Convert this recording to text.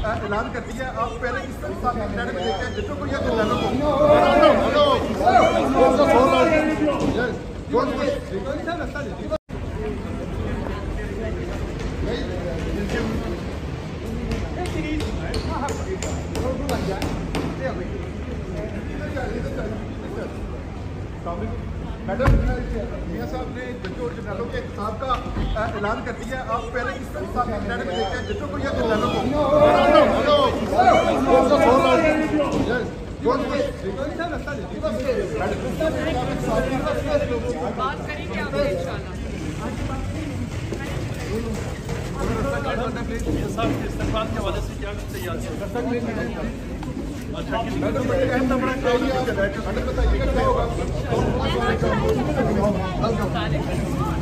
ऐलान कर दिया है। आप पहले किस तरह में देखते हैं जिसको कोई मैडम मियां साहब ने जजों और जर्नलों के इंतखाब का ऐलान कर दिया है। आप पहले किस तरह में देखते हैं जजों को या जर्नलों को? बात करेंगे आपसे इंशाल्लाह के हवाले से क्या तैयार बताइएगा क्या होगा।